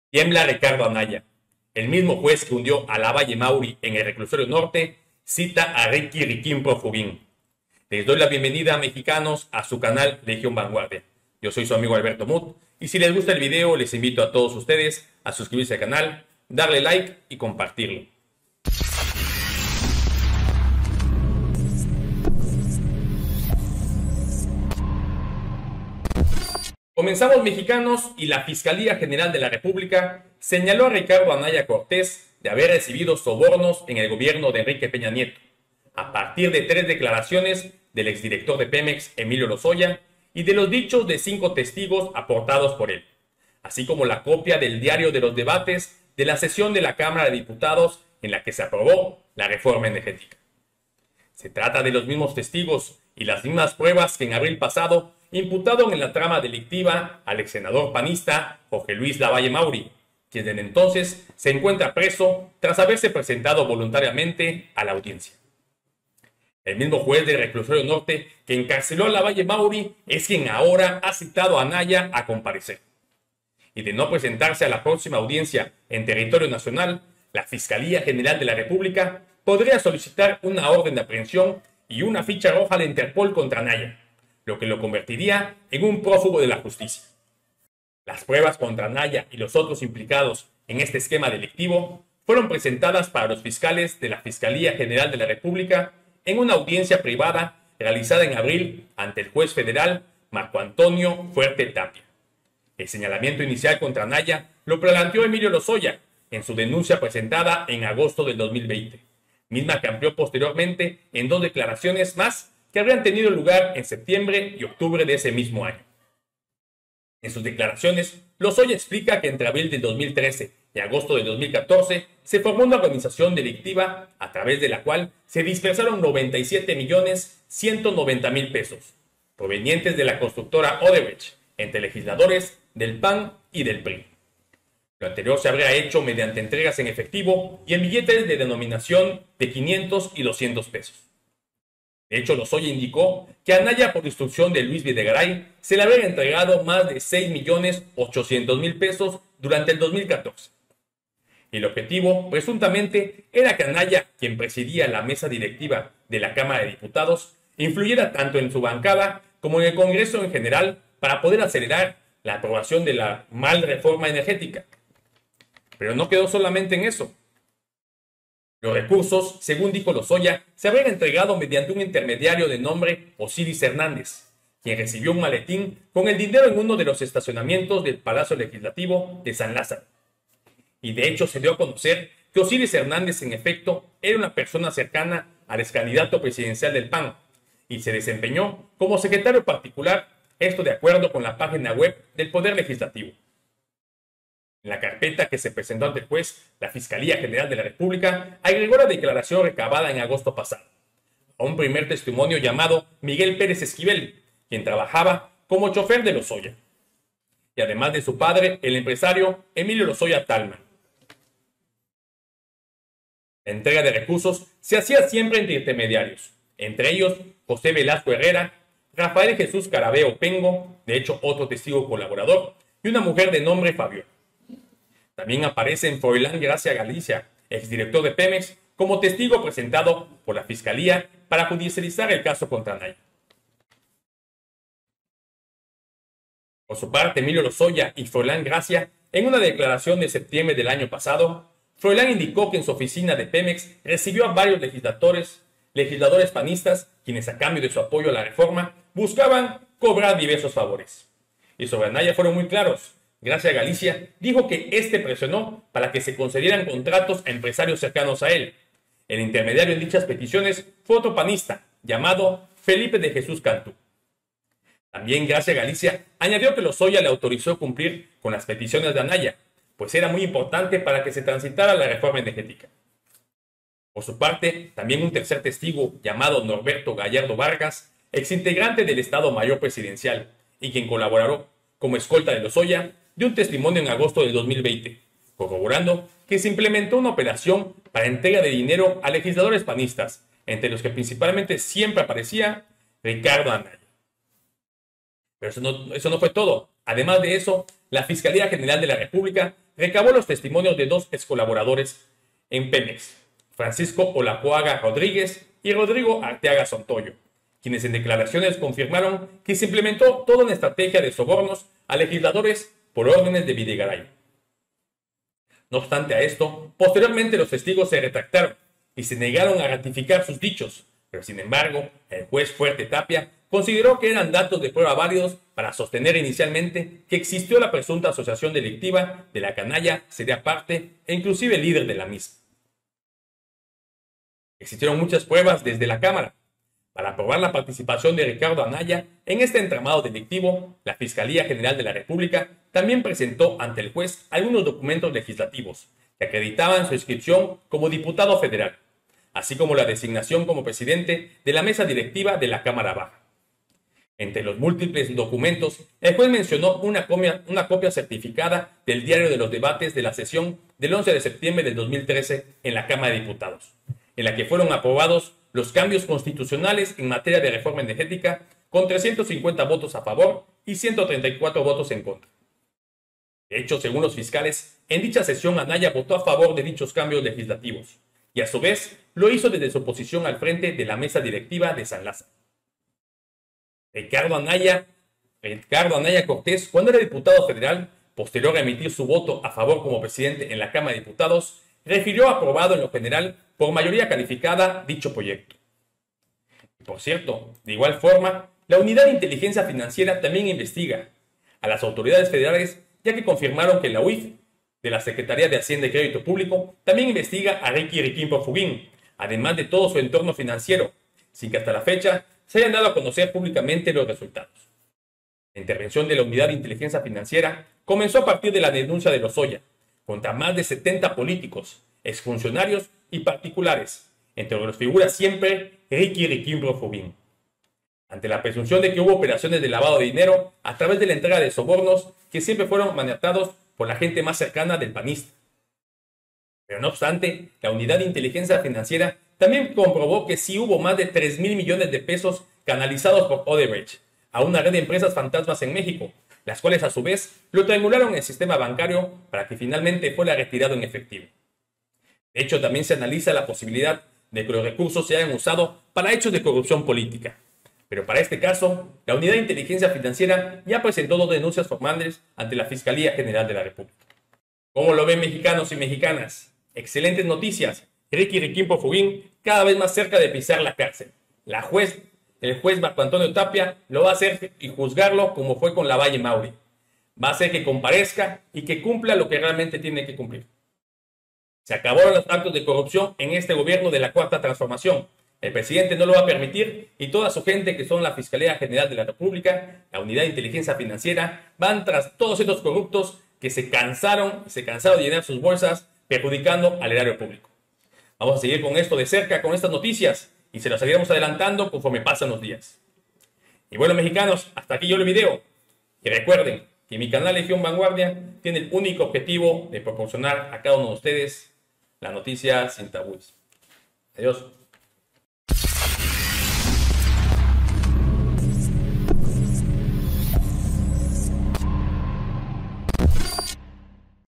Tiembla Ricardo Anaya. El mismo juez que hundió a Lavalle Mauri en el reclusorio norte cita a Ricky Riquín Profugín. Les doy la bienvenida, mexicanos, a su canal Legión Vanguardia. Yo soy su amigo Alberto Mut y si les gusta el video les invito a todos ustedes a suscribirse al canal, darle like y compartirlo. Comenzamos, mexicanos, y la Fiscalía General de la República señaló a Ricardo Anaya Cortés de haber recibido sobornos en el gobierno de Enrique Peña Nieto, a partir de 3 declaraciones del exdirector de Pemex, Emilio Lozoya, y de los dichos de 5 testigos aportados por él, así como la copia del diario de los debates de la sesión de la Cámara de Diputados en la que se aprobó la reforma energética. Se trata de los mismos testigos y las mismas pruebas que en abril pasado imputaron en la trama delictiva al ex senador panista Jorge Luis Lavalle Mauri, quien desde entonces se encuentra preso tras haberse presentado voluntariamente a la audiencia. El mismo juez del reclusorio norte que encarceló a Lavalle Mauri es quien ahora ha citado a Anaya a comparecer. Y de no presentarse a la próxima audiencia en territorio nacional, la Fiscalía General de la República podría solicitar una orden de aprehensión y una ficha roja de Interpol contra Anaya, lo que lo convertiría en un prófugo de la justicia. Las pruebas contra Anaya y los otros implicados en este esquema delictivo fueron presentadas para los fiscales de la Fiscalía General de la República en una audiencia privada realizada en abril ante el juez federal Marco Antonio Fuerte Tapia. El señalamiento inicial contra Anaya lo planteó Emilio Lozoya en su denuncia presentada en agosto del 2020, misma que amplió posteriormente en 2 declaraciones más que habrían tenido lugar en septiembre y octubre de ese mismo año. En sus declaraciones, Lozoya explica que entre abril del 2013 y agosto del 2014 se formó una organización delictiva a través de la cual se dispersaron 97.190.000 pesos, provenientes de la constructora Odebrecht, entre legisladores del PAN y del PRI. Lo anterior se habría hecho mediante entregas en efectivo y en billetes de denominación de 500 y 200 pesos. De hecho, Lozoya indicó que a Anaya, por instrucción de Luis Videgaray, se le habían entregado más de 6.800.000 pesos durante el 2014. El objetivo, presuntamente, era que Anaya, quien presidía la mesa directiva de la Cámara de Diputados, influyera tanto en su bancada como en el Congreso en general para poder acelerar la aprobación de la mal reforma energética. Pero no quedó solamente en eso. Los recursos, según dijo Lozoya, se habrían entregado mediante un intermediario de nombre Osiris Hernández, quien recibió un maletín con el dinero en uno de los estacionamientos del Palacio Legislativo de San Lázaro. Y de hecho se dio a conocer que Osiris Hernández en efecto era una persona cercana al ex candidato presidencial del PAN y se desempeñó como secretario particular, esto de acuerdo con la página web del Poder Legislativo. En la carpeta que se presentó ante el juez, la Fiscalía General de la República agregó la declaración recabada en agosto pasado a un primer testimonio llamado Miguel Pérez Esquivel, quien trabajaba como chofer de Lozoya, y además de su padre, el empresario Emilio Lozoya Talman. La entrega de recursos se hacía siempre entre intermediarios, entre ellos José Velasco Herrera, Rafael Jesús Carabeo Pengo, de hecho otro testigo colaborador, y una mujer de nombre Fabiola. También aparece en Froilán Gracia Galicia, exdirector de Pemex, como testigo presentado por la Fiscalía para judicializar el caso contra Anaya. Por su parte, Emilio Lozoya y Froilán Gracia, en una declaración de septiembre del año pasado, Froilán indicó que en su oficina de Pemex recibió a varios legisladores panistas, quienes a cambio de su apoyo a la reforma buscaban cobrar diversos favores. Y sobre Anaya fueron muy claros. Gracia Galicia dijo que este presionó para que se concedieran contratos a empresarios cercanos a él. El intermediario en dichas peticiones fue otro panista, llamado Felipe de Jesús Cantú. También Gracia Galicia añadió que Lozoya le autorizó cumplir con las peticiones de Anaya, pues era muy importante para que se transitara la reforma energética. Por su parte, también un tercer testigo, llamado Norberto Gallardo Vargas, exintegrante del Estado Mayor Presidencial y quien colaboró como escolta de Lozoya, dio un testimonio en agosto de 2020, corroborando que se implementó una operación para entrega de dinero a legisladores panistas, entre los que principalmente siempre aparecía Ricardo Anaya. Pero eso no fue todo. Además de eso, la Fiscalía General de la República recabó los testimonios de dos excolaboradores en Pemex, Francisco Olajuaga Rodríguez y Rodrigo Arteaga Santoyo, quienes en declaraciones confirmaron que se implementó toda una estrategia de sobornos a legisladores por órdenes de Videgaray. No obstante a esto, posteriormente los testigos se retractaron y se negaron a ratificar sus dichos, pero sin embargo, el juez Fuerte Tapia consideró que eran datos de prueba válidos para sostener inicialmente que existió la presunta asociación delictiva de la canalla, sería parte e inclusive líder de la misma. Existieron muchas pruebas desde la Cámara. Para probar la participación de Ricardo Anaya en este entramado delictivo, la Fiscalía General de la República también presentó ante el juez algunos documentos legislativos que acreditaban su inscripción como diputado federal, así como la designación como presidente de la mesa directiva de la Cámara Baja. Entre los múltiples documentos, el juez mencionó una copia certificada del diario de los debates de la sesión del 11 de septiembre del 2013 en la Cámara de Diputados, en la que fueron aprobados los cambios constitucionales en materia de reforma energética con 350 votos a favor y 134 votos en contra. De hecho, según los fiscales, en dicha sesión Anaya votó a favor de dichos cambios legislativos y a su vez lo hizo desde su posición al frente de la mesa directiva de San Lázaro. Ricardo Anaya Cortés, cuando era diputado federal, posterior a emitir su voto a favor como presidente en la Cámara de Diputados, refirió aprobado en lo general por mayoría calificada dicho proyecto. Y por cierto, de igual forma, la Unidad de Inteligencia Financiera también investiga a las autoridades federales, ya que confirmaron que la UIF, de la Secretaría de Hacienda y Crédito Público, también investiga a Ricky Riquín Porfuguín, además de todo su entorno financiero, sin que hasta la fecha se hayan dado a conocer públicamente los resultados. La intervención de la Unidad de Inteligencia Financiera comenzó a partir de la denuncia de Lozoya contra más de 70 políticos, exfuncionarios y particulares, entre los que figura siempre Ricky Riquín Porfuguín. Ante la presunción de que hubo operaciones de lavado de dinero a través de la entrega de sobornos que siempre fueron maniatados por la gente más cercana del panista. Pero no obstante, la Unidad de Inteligencia Financiera también comprobó que sí hubo más de 3,000 millones de pesos canalizados por Odebrecht a una red de empresas fantasmas en México, las cuales a su vez lo triangularon en el sistema bancario para que finalmente fuera retirado en efectivo. De hecho, también se analiza la posibilidad de que los recursos se hayan usado para hechos de corrupción política. Pero para este caso, la Unidad de Inteligencia Financiera ya presentó 2 denuncias formales ante la Fiscalía General de la República. ¿Cómo lo ven mexicanos y mexicanas? Excelentes noticias. Ricky Riquín Porfuguín cada vez más cerca de pisar la cárcel. El juez Marco Antonio Tapia lo va a hacer y juzgarlo como fue con Lavalle Mauri. Va a hacer que comparezca y que cumpla lo que realmente tiene que cumplir. Se acabaron los actos de corrupción en este gobierno de la Cuarta Transformación. El presidente no lo va a permitir y toda su gente que son la Fiscalía General de la República, la Unidad de Inteligencia Financiera, van tras todos estos corruptos que se cansaron de llenar sus bolsas perjudicando al erario público. Vamos a seguir con esto de cerca, con estas noticias, y se las seguiremos adelantando conforme pasan los días. Y bueno, mexicanos, hasta aquí yo el video. Y recuerden que mi canal Legión Vanguardia tiene el único objetivo de proporcionar a cada uno de ustedes la noticia sin tabúes. Adiós.